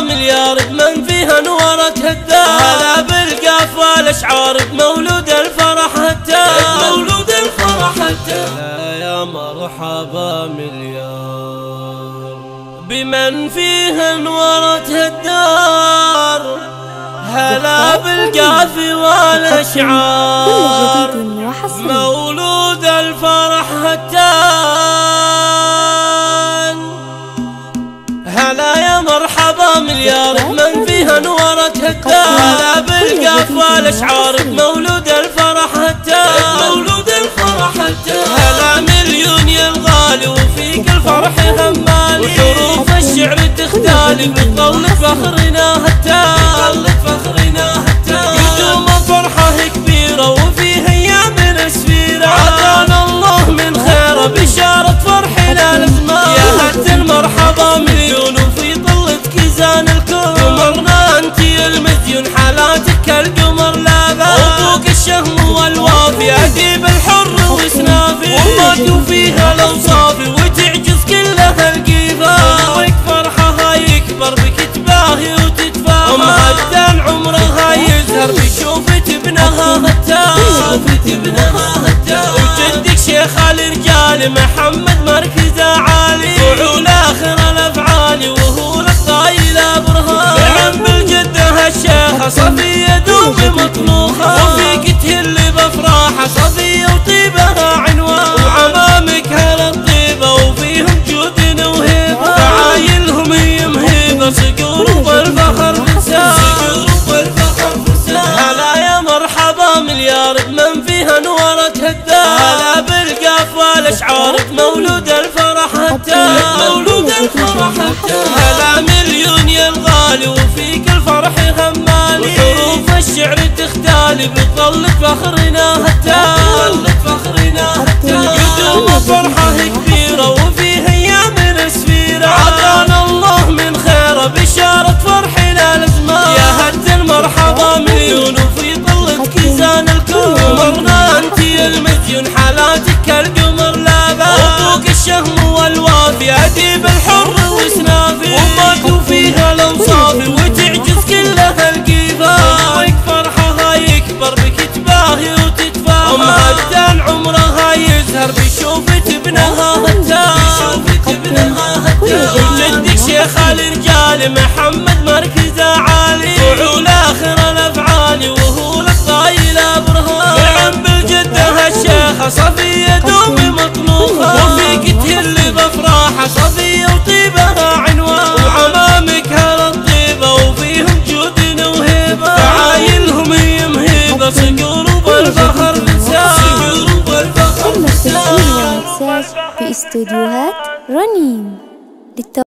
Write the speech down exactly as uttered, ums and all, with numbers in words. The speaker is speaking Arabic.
مليار بمن فيها نورتها الدار. هلا بالقاف والاشعار بمولود الفرح التام، مولود الفرح التام. يا مرحبا مليار بمن فيها نورتها الدار. هلا بالقاف والاشعار مولود الفرح التام. هلا يا مرحبا مليار بمن فيها نورتها الدار. هلا بالقاف والاشعار بمولود الفرح التام، مولود الفرح التام. هلا مليون يا الغالي وفيك الفرح همال، وحروف الشعر تختالي بتظل فخرنا التام، بتظل فخرنا التام. قدوم فرحة كبيرة وفيها ايام سفيرة، عطانا الله من خيره بشارة فرحنا الازمان. يا هت المرحبا مليون وفي طلتك زان الكون، قمرنا انتي المزيون حالاتك القمر لابا. وفوق الشهم والوافي اديب الحر وسنافي، وما توفيها الاوصافي وتعجز كلها القيفا. امك فرحها يكبر بك تباهي وتتفاخر، امها الدان عمرها يزهر بشوفة ابنها التام، شوفة ابنها التام. وجدك شيخ الرجال محمد مركزه عالي، فعول اخر الافعال وهو للطايل برهان. نعم بالجده الشيخه صفيه دوب مطلوخه، وفيك تهل بافراحه صفيه وطيبها عنوان. وعمامك هالطيبه وفيهم جود وهيبه، فعايلهم هي مهيبه صقور والفخر فساد، صقور والفخر فساد. هلا يا مرحبا مليار بمن فيها نورتها الدار. هلا بالقاف والاشعار مولود الفرح التام، مولود الفرح التام. هلا مليون يا الغالي وفيك الفرح همال، وحروف الشعر تختالي بتظل فخرنا التام، بتظل فخرنا التام. قدوم فرحة كبيرة وفيها ايام سفيرة، عطانا الله من خيره بشارة فرحنا الازمان. يا هت المرحبا مليون وفي طلتك زان الكون، قمرنا انتي المزيون حالاتك القمر لابا. وفوق الشهم والوافي اديب الحر وسنافي، وما توفيها الاوصافي وتعجز كلها القيفا. امك فرحها يكبر بك تباهي وتتفاخر، امها الدان عمرها يزهر بشوفة ابنها التام، بشوفة ابنها التام. وجدك شيخ الرجال محمد مركزه عالي، فعول اخر الافعال وهو للطايل برهان. نعم بالجده الشيخه صفيه دوب مطلوخه، وفيك تهل بافراحه صفيه وطيبها عنوان. وعمامك هالطيبه وفيهم جود وهيبه، فعايلهم هي مهيبه صقور والفخر فساد، صقور والفخر فساد. في استوديوهات رنين.